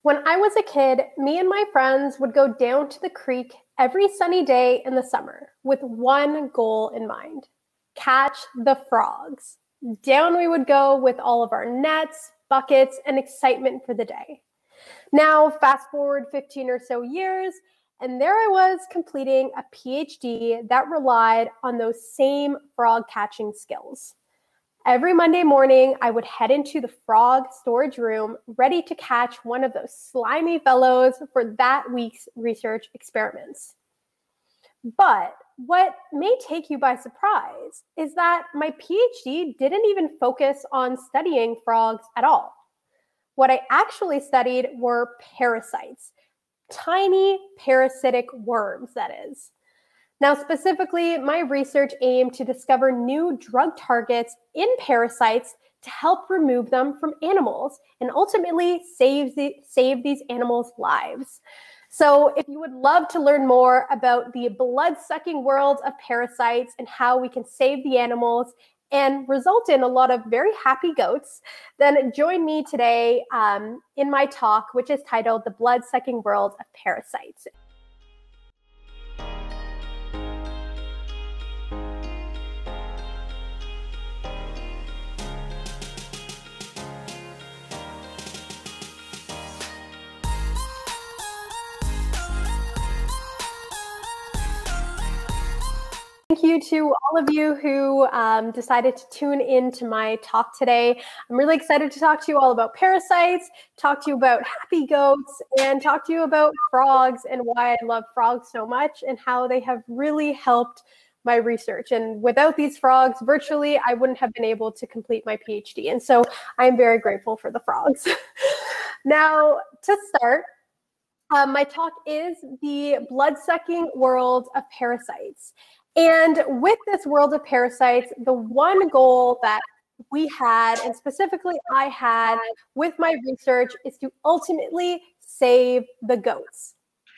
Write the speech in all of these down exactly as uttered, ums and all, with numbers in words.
When I was a kid, me and my friends would go down to the creek every sunny day in the summer with one goal in mind: catch the frogs. Down we would go with all of our nets, buckets, and excitement for the day. Now, fast forward fifteen or so years, and there I was completing a PhD that relied on those same frog catching skills. Every Monday morning, I would head into the frog storage room, ready to catch one of those slimy fellows for that week's research experiments. But what may take you by surprise is that my PhD didn't even focus on studying frogs at all. What I actually studied were parasites, tiny parasitic worms, that is. Now, specifically, my research aimed to discover new drug targets in parasites to help remove them from animals and ultimately save, the, save these animals' lives. So if you would love to learn more about the blood-sucking world of parasites and how we can save the animals and result in a lot of very happy goats, then join me today um, in my talk, which is titled The Blood-Sucking World of Parasites. Thank you to all of you who um, decided to tune in to my talk today. I'm really excited to talk to you all about parasites, talk to you about happy goats, and talk to you about frogs and why I love frogs so much and how they have really helped my research. And without these frogs, virtually, I wouldn't have been able to complete my PhD. And so I'm very grateful for the frogs. Now, to start, um, my talk is the blood-sucking world of parasites. And with this world of parasites, the one goal that we had, and specifically I had with my research, is to ultimately save the goats.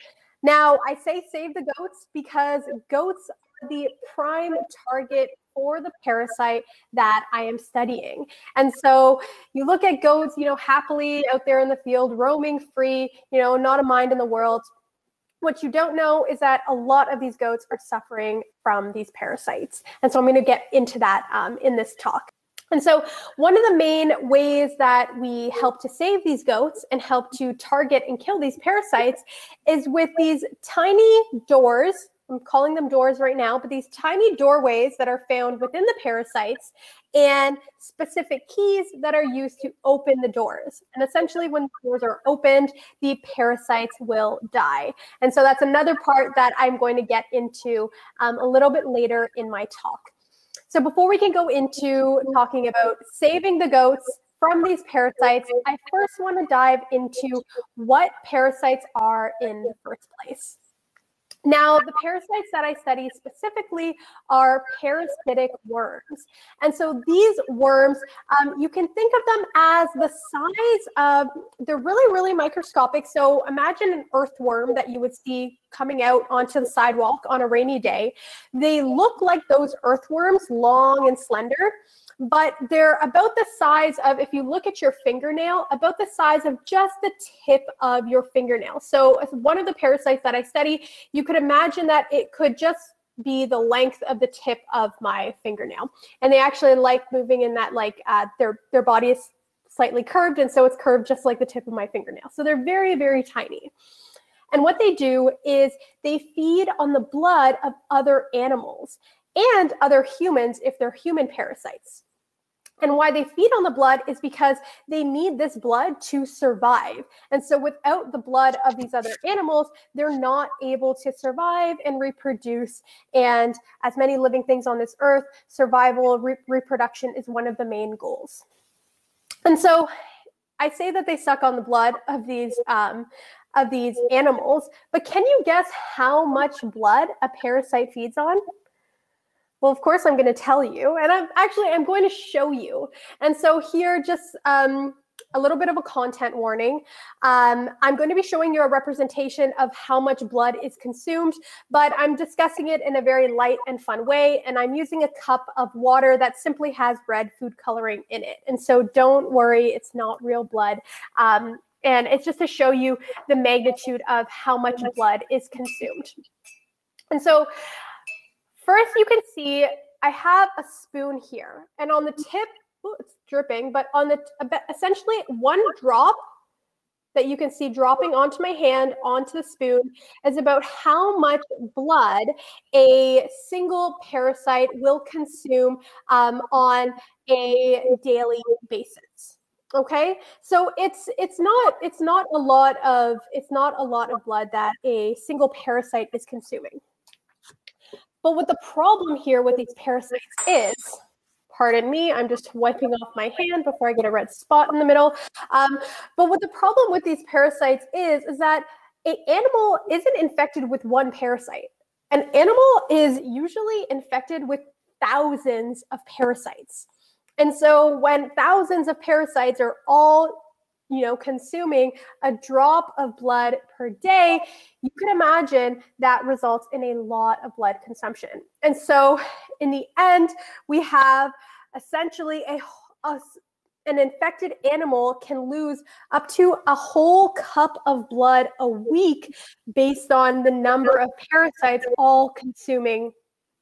Now, I say save the goats because goats are the prime target for the parasite that I am studying. And so you look at goats, you know, happily out there in the field, roaming free, you know, not a mind in the world. What you don't know is that a lot of these goats are suffering from these parasites. And so I'm going to get into that um, in this talk. And so one of the main ways that we help to save these goats and help to target and kill these parasites is with these tiny doors. I'm calling them doors right now, but these tiny doorways that are found within the parasites and specific keys that are used to open the doors. And essentially when the doors are opened, the parasites will die. And so that's another part that I'm going to get into um, a little bit later in my talk. So before we can go into talking about saving the goats from these parasites, I first want to dive into what parasites are in the first place. Now, the parasites that I study specifically are parasitic worms. And so these worms, um, you can think of them as the size of, they're really, really microscopic. So imagine an earthworm that you would see coming out onto the sidewalk on a rainy day. They look like those earthworms, long and slender, but they're about the size of, if you look at your fingernail, about the size of just the tip of your fingernail. So as one of the parasites that I study, you could imagine that it could just be the length of the tip of my fingernail. And they actually like moving in that, like uh, their, their body is slightly curved, and so it's curved just like the tip of my fingernail. So they're very, very tiny. And what they do is they feed on the blood of other animals and other humans if they're human parasites. And why they feed on the blood is because they need this blood to survive. And so without the blood of these other animals, they're not able to survive and reproduce. And as many living things on this earth, survival, re reproduction is one of the main goals. And so I say that they suck on the blood of these, um, of these animals, but can you guess how much blood a parasite feeds on? Well, of course, I'm going to tell you, and I'm actually, I'm going to show you. And so here, just um, a little bit of a content warning. Um, I'm going to be showing you a representation of how much blood is consumed, but I'm discussing it in a very light and fun way, and I'm using a cup of water that simply has red food coloring in it. And so don't worry, it's not real blood. Um, And it's just to show you the magnitude of how much blood is consumed. And so first you can see I have a spoon here, and on the tip, ooh, it's dripping, but on the, essentially one drop that you can see dropping onto my hand, onto the spoon, is about how much blood a single parasite will consume um, on a daily basis. Okay, so it's it's not it's not a lot of it's not a lot of blood that a single parasite is consuming. But what the problem here with these parasites is, pardon me, I'm just wiping off my hand before I get a red spot in the middle. Um, but what the problem with these parasites is, is that an animal isn't infected with one parasite. An animal is usually infected with thousands of parasites. And so when thousands of parasites are all, you know, consuming a drop of blood per day, you can imagine that results in a lot of blood consumption. And so in the end, we have essentially a, a an infected animal can lose up to a whole cup of blood a week based on the number of parasites all consuming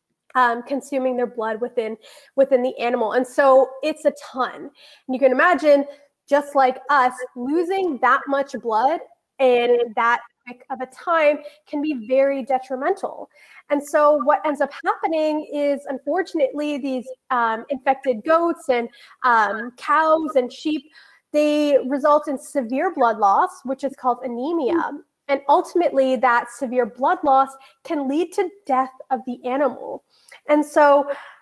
Um, consuming their blood within within the animal. And so it's a ton. And you can imagine, just like us, losing that much blood in that quick of a time can be very detrimental. And so what ends up happening is, unfortunately, these um, infected goats and um, cows and sheep, they result in severe blood loss, which is called anemia. And ultimately, that severe blood loss can lead to death of the animal. And so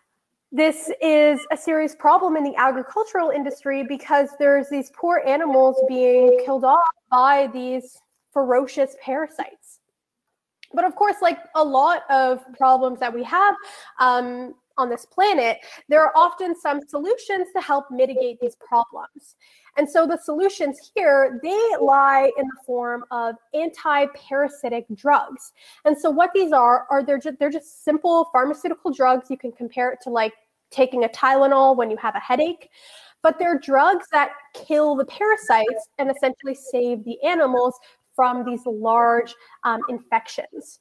this is a serious problem in the agricultural industry, because there's these poor animals being killed off by these ferocious parasites. But of course, like a lot of problems that we have um, on this planet, there are often some solutions to help mitigate these problems. And so the solutions here, they lie in the form of anti-parasitic drugs. And so what these are, are they're just, they're just simple pharmaceutical drugs. You can compare it to like taking a Tylenol when you have a headache. But they're drugs that kill the parasites and essentially save the animals from these large um, infections.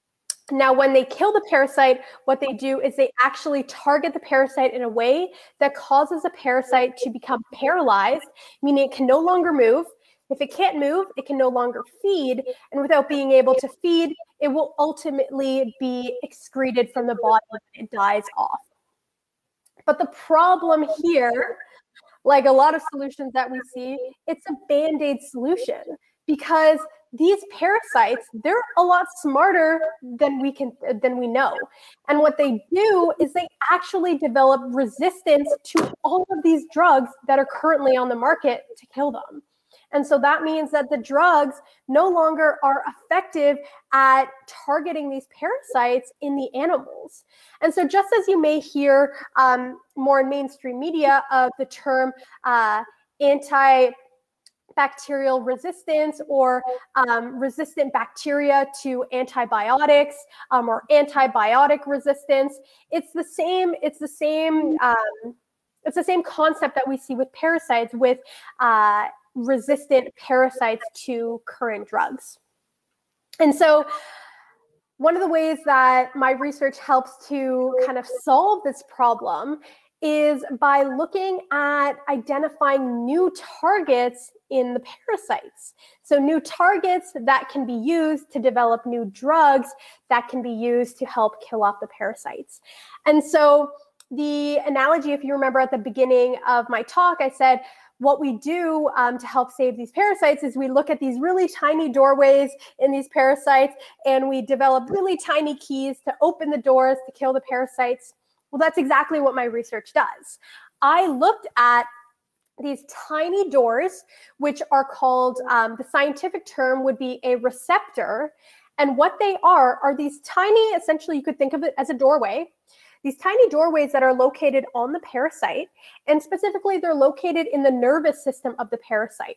Now, when they kill the parasite, what they do is they actually target the parasite in a way that causes the parasite to become paralyzed, meaning it can no longer move. If it can't move, it can no longer feed. And without being able to feed, it will ultimately be excreted from the body and it dies off. But the problem here, like a lot of solutions that we see, it's a Band-Aid solution, because these parasites, they're a lot smarter than we can than we know. And what they do is they actually develop resistance to all of these drugs that are currently on the market to kill them. And so that means that the drugs no longer are effective at targeting these parasites in the animals. And so just as you may hear um, more in mainstream media of the term uh, anti bacterial resistance, or um, resistant bacteria to antibiotics, um, or antibiotic resistance, it's the same. It's the same. Um, it's the same concept that we see with parasites, with uh, resistant parasites to current drugs. And so, one of the ways that my research helps to kind of solve this problem is by looking at identifying new targets in the parasites. So new targets that can be used to develop new drugs that can be used to help kill off the parasites. And so the analogy, if you remember at the beginning of my talk, I said, what we do um, to help save these parasites is we look at these really tiny doorways in these parasites, and we develop really tiny keys to open the doors to kill the parasites. Well, that's exactly what my research does. I looked at these tiny doors, which are called, um, the scientific term would be a receptor. And what they are, are these tiny, essentially you could think of it as a doorway, these tiny doorways that are located on the parasite. And specifically, they're located in the nervous system of the parasite.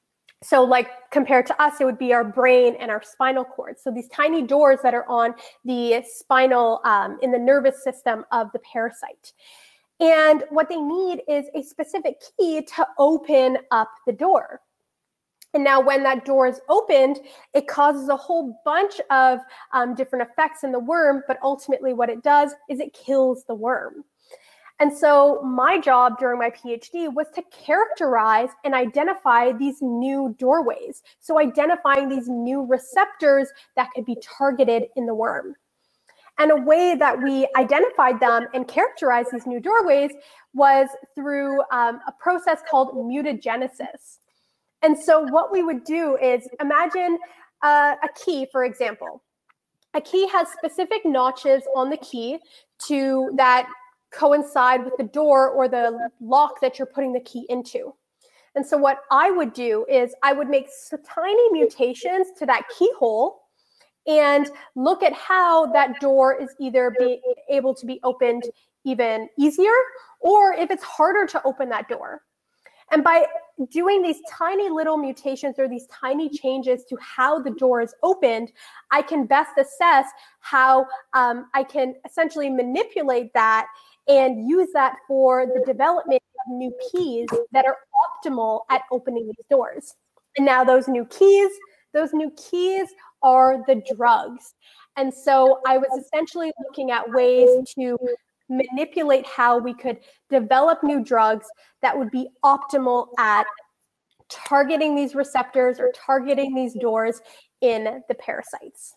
So like compared to us, it would be our brain and our spinal cord. So these tiny doors that are on the spinal, um, in the nervous system of the parasite. And what they need is a specific key to open up the door. And now when that door is opened, it causes a whole bunch of um, different effects in the worm, but ultimately what it does is it kills the worm. And so my job during my PhD was to characterize and identify these new doorways. So identifying these new receptors that could be targeted in the worm. And a way that we identified them and characterized these new doorways was through um, a process called mutagenesis. And so what we would do is imagine uh, a key, for example. A key has specific notches on the key to that coincide with the door or the lock that you're putting the key into. And so what I would do is I would make tiny mutations to that keyhole and look at how that door is either be able to be opened even easier, or if it's harder to open that door. And by doing these tiny little mutations or these tiny changes to how the door is opened, I can best assess how um, I can essentially manipulate that and use that for the development of new keys that are optimal at opening these doors. And now those new keys, those new keys are the drugs. And so I was essentially looking at ways to manipulate how we could develop new drugs that would be optimal at targeting these receptors or targeting these doors in the parasites.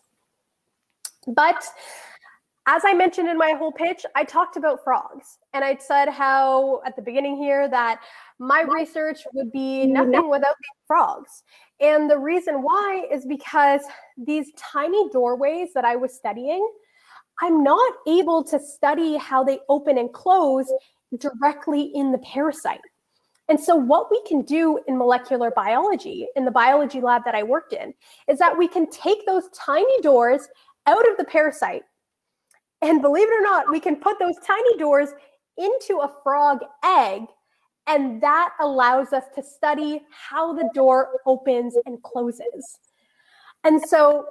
But as I mentioned in my whole pitch, I talked about frogs. And I said how at the beginning here that my research would be nothing without these frogs. And the reason why is because these tiny doorways that I was studying, I'm not able to study how they open and close directly in the parasite. And so what we can do in molecular biology, in the biology lab that I worked in, is that we can take those tiny doors out of the parasite, and believe it or not, we can put those tiny doors into a frog egg, and that allows us to study how the door opens and closes. And so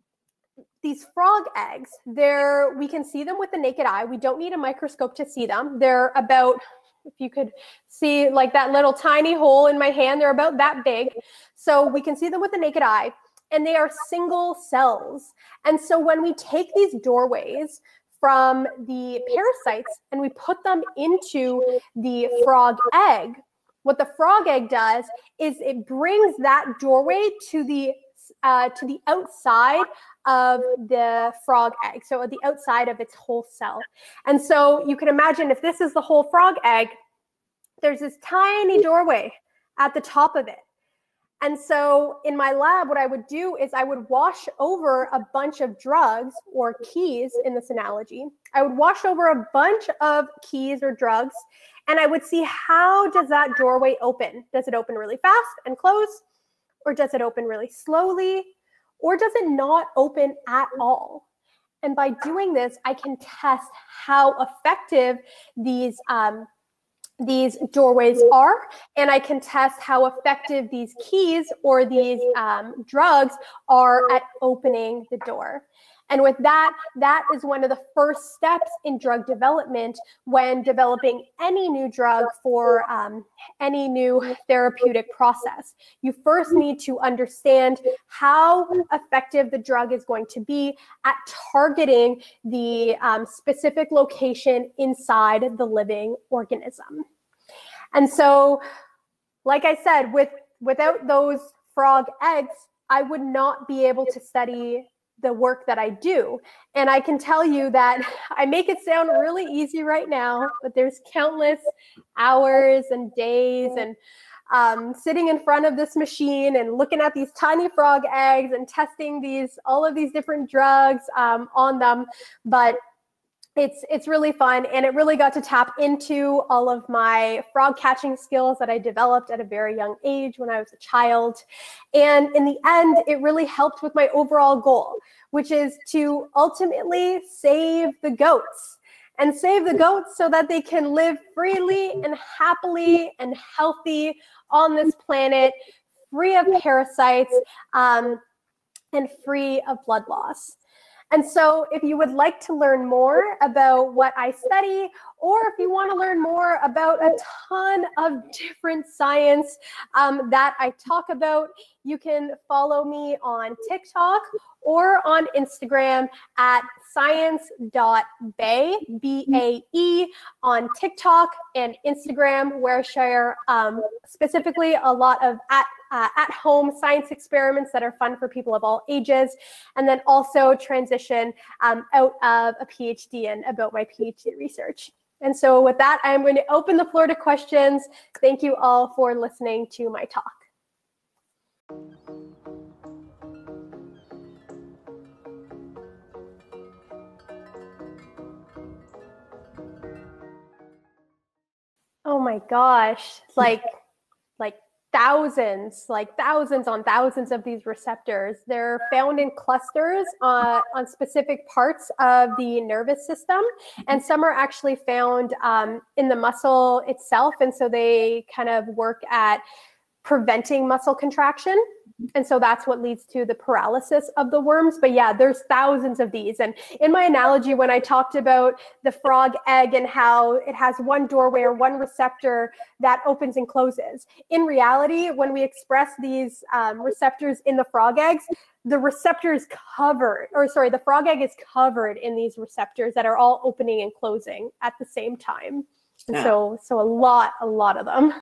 these frog eggs, they're, we can see them with the naked eye. We don't need a microscope to see them. They're about, if you could see like that little tiny hole in my hand, they're about that big. So we can see them with the naked eye, and they are single cells. And so when we take these doorways from the parasites and we put them into the frog egg, what the frog egg does is it brings that doorway to the uh, to the outside of the frog egg, so at the outside of its whole cell. And so you can imagine if this is the whole frog egg, there's this tiny doorway at the top of it. And so in my lab, what I would do is I would wash over a bunch of drugs or keys in this analogy. I would wash over a bunch of keys or drugs, and I would see how does that doorway open? Does it open really fast and close? Or does it open really slowly? Or does it not open at all? And by doing this, I can test how effective these um, these doorways are, and I can test how effective these keys or these um, drugs are at opening the door. And with that, that is one of the first steps in drug development when developing any new drug for um, any new therapeutic process. You first need to understand how effective the drug is going to be at targeting the um, specific location inside the living organism. And so, like I said, with, without those frog eggs, I would not be able to study the work that I do. And I can tell you that I make it sound really easy right now, but there's countless hours and days and um, sitting in front of this machine and looking at these tiny frog eggs and testing these, all of these different drugs um, on them. But It's, it's really fun, and it really got to tap into all of my frog catching skills that I developed at a very young age when I was a child. And in the end, it really helped with my overall goal, which is to ultimately save the goats, and save the goats so that they can live freely and happily and healthy on this planet, free of parasites um, and free of blood loss. And so if you would like to learn more about what I study or if you want to learn more about a ton of different science um, that I talk about, you can follow me on TikTok or on Instagram at science dot bae, B A E, on TikTok and Instagram, where I share um, specifically a lot of at, uh, at-home science experiments that are fun for people of all ages, and then also transition um, out of a PhD and about my PhD research. And so with that, I'm going to open the floor to questions. Thank you all for listening to my talk. Oh my gosh, like, like thousands, like thousands on thousands of these receptors. They're found in clusters uh, on specific parts of the nervous system, and some are actually found um, in the muscle itself, and so they kind of work at preventing muscle contraction. And so that's what leads to the paralysis of the worms. But yeah, there's thousands of these. And in my analogy, when I talked about the frog egg and how it has one doorway or one receptor that opens and closes, in reality, when we express these um, receptors in the frog eggs, the receptor is covered, or sorry, the frog egg is covered in these receptors that are all opening and closing at the same time. And yeah. so, so a lot, a lot of them.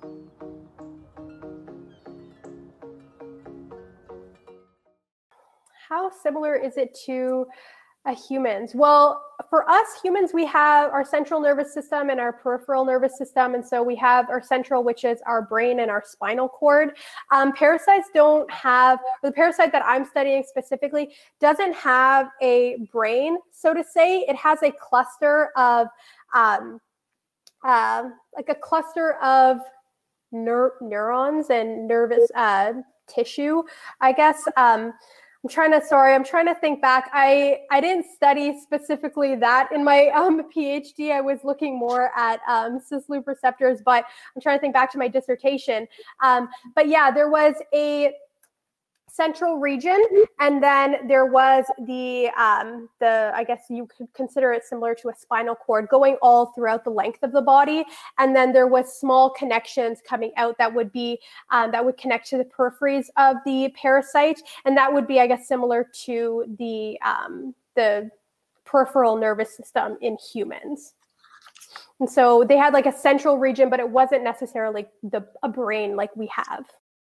How similar is it to a humans? Well, for us humans, we have our central nervous system and our peripheral nervous system. And so we have our central, which is our brain and our spinal cord. Um, parasites don't have, the parasite that I'm studying specifically doesn't have a brain, so to say. It has a cluster of, um, uh, like a cluster of neur neurons and nervous uh, tissue, I guess. Um, I'm trying to, sorry, I'm trying to think back. I, I didn't study specifically that in my um, PhD. I was looking more at um, cis-loop receptors, but I'm trying to think back to my dissertation. Um, but yeah, there was a central region, and then there was the, um, the, I guess you could consider it similar to a spinal cord going all throughout the length of the body. And then there was small connections coming out that would be, um, that would connect to the peripheries of the parasite. And that would be, I guess, similar to the, um, the peripheral nervous system in humans. And so they had like a central region, but it wasn't necessarily the, a brain like we have.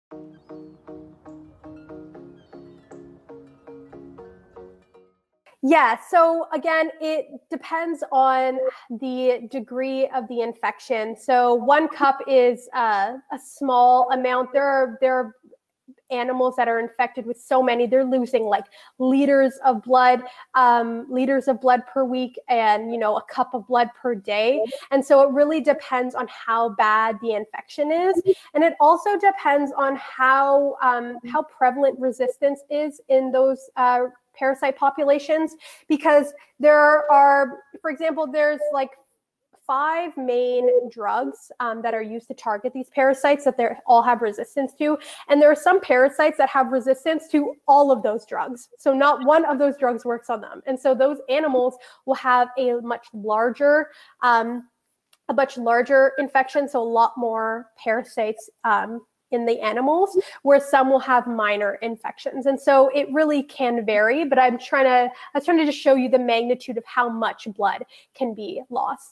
Yeah, so again, it depends on the degree of the infection. So one cup is uh, a small amount. There are, there are animals that are infected with so many, they're losing like liters of blood, um, liters of blood per week, and, you know, a cup of blood per day. And so it really depends on how bad the infection is. And it also depends on how, um, how prevalent resistance is in those uh, parasite populations, because there are, for example, there's like five main drugs um, that are used to target these parasites that they all have resistance to. And there are some parasites that have resistance to all of those drugs. So not one of those drugs works on them. And so those animals will have a much larger, um, a much larger infection. So a lot more parasites um, in the animals, where some will have minor infections. And so it really can vary, but I'm trying to, I was trying to just show you the magnitude of how much blood can be lost.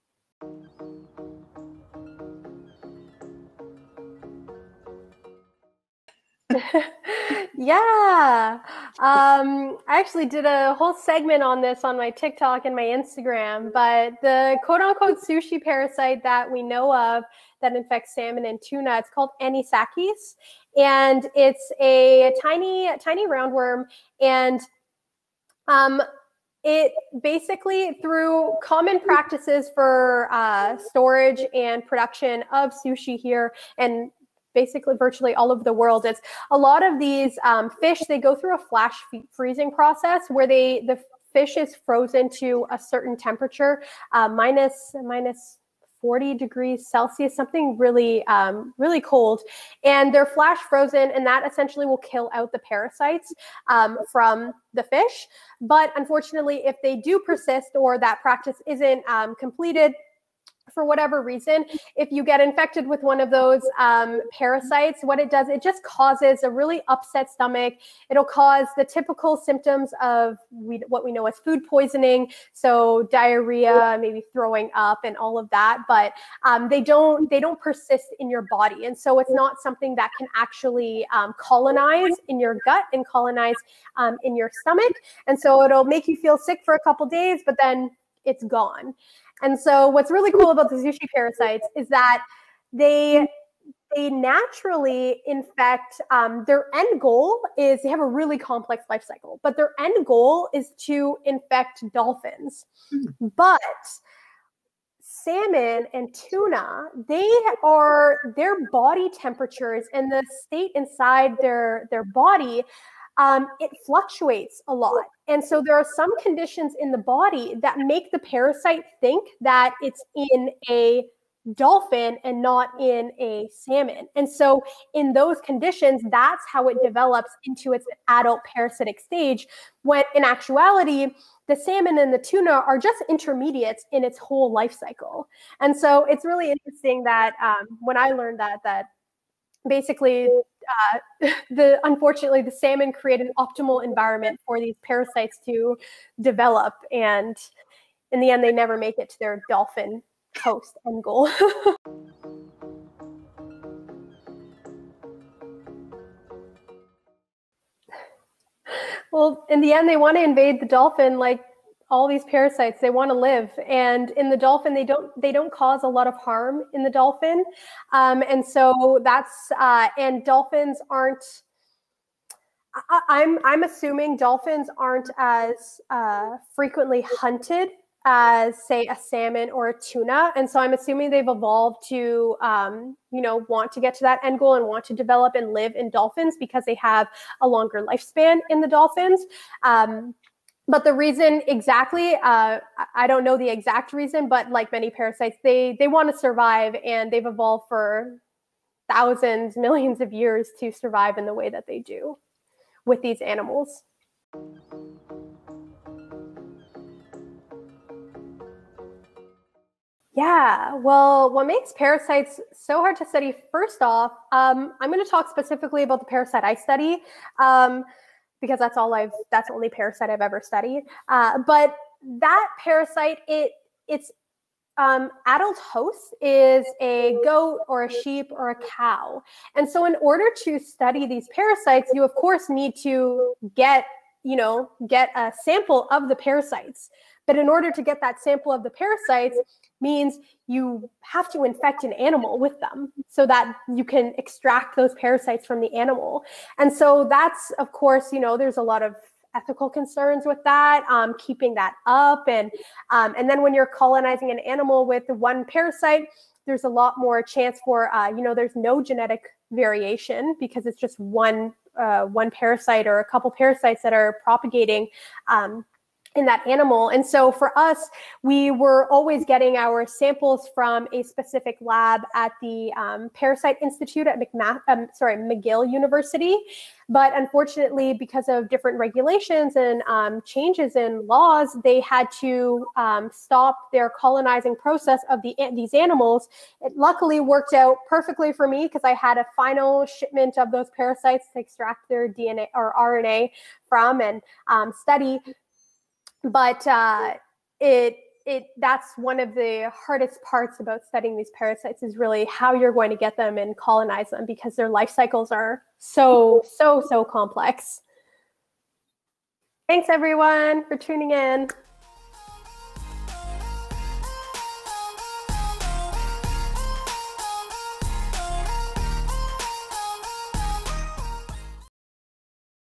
Yeah, um, I actually did a whole segment on this on my TikTok and my Instagram, but the quote-unquote sushi parasite that we know of that infects salmon and tuna, it's called anisakis, and it's a tiny, tiny roundworm, and um, it basically, through common practices for uh, storage and production of sushi here, and basically virtually all over the world, it's a lot of these um, fish, they go through a flash freezing process where they, the fish is frozen to a certain temperature, uh, minus, minus forty degrees Celsius, something really, um, really cold. And they're flash frozen, and that essentially will kill out the parasites um, from the fish. But unfortunately, if they do persist or that practice isn't um, completed, for whatever reason, if you get infected with one of those um, parasites, what it does, it just causes a really upset stomach. It'll cause the typical symptoms of we, what we know as food poisoning, so diarrhea, maybe throwing up, and all of that. But um, they don't they don't persist in your body, and so it's not something that can actually um, colonize in your gut and colonize um, in your stomach. And so it'll make you feel sick for a couple days, but then it's gone. And so what's really cool about the sushi parasites is that they they naturally infect, um, their end goal is, they have a really complex life cycle, but their end goal is to infect dolphins. Mm. But salmon and tuna, they are, their body temperatures and the state inside their, their body, Um, it fluctuates a lot. And so there are some conditions in the body that make the parasite think that it's in a dolphin and not in a salmon. And so in those conditions, that's how it develops into its adult parasitic stage, when in actuality, the salmon and the tuna are just intermediates in its whole life cycle. And so it's really interesting that um, when I learned that, that basically, uh, the unfortunately, the salmon create an optimal environment for these parasites to develop, and in the end, they never make it to their dolphin coast end goal. Well, in the end, they want to invade the dolphin, like all these parasites. They want to live, and in the dolphin, they don't they don't cause a lot of harm in the dolphin, um, and so that's uh, and dolphins aren't. I, I'm I'm assuming dolphins aren't as uh, frequently hunted as, say, a salmon or a tuna, and so I'm assuming they've evolved to um, you know want to get to that end goal and want to develop and live in dolphins because they have a longer lifespan in the dolphins. Um, But the reason exactly, uh, I don't know the exact reason, but like many parasites, they, they want to survive, and they've evolved for thousands, millions of years to survive in the way that they do with these animals. Yeah, well, what makes parasites so hard to study, first off, um, I'm going to talk specifically about the parasite I study. Um, because that's all I've, that's the only parasite I've ever studied. Uh, but that parasite, it its um, adult host is a goat or a sheep or a cow. And so in order to study these parasites, you of course need to get, you know, get a sample of the parasites. But in order to get that sample of the parasites means you have to infect an animal with them so that you can extract those parasites from the animal. And so that's, of course, you know, there's a lot of ethical concerns with that, um, keeping that up. And, um, and then when you're colonizing an animal with one parasite, there's a lot more chance for, uh, you know, there's no genetic variation because it's just one, uh, one parasite or a couple parasites that are propagating um, in that animal. And so for us, we were always getting our samples from a specific lab at the um, Parasite Institute at McMath, um, sorry, McGill University. But unfortunately, because of different regulations and um, changes in laws, they had to um, stop their colonizing process of the, these animals. It luckily worked out perfectly for me because I had a final shipment of those parasites to extract their D N A or R N A from and um, study. But uh, it it that's one of the hardest parts about studying these parasites is really how you're going to get them and colonize them because their life cycles are so, so, so complex. Thanks everyone for tuning in.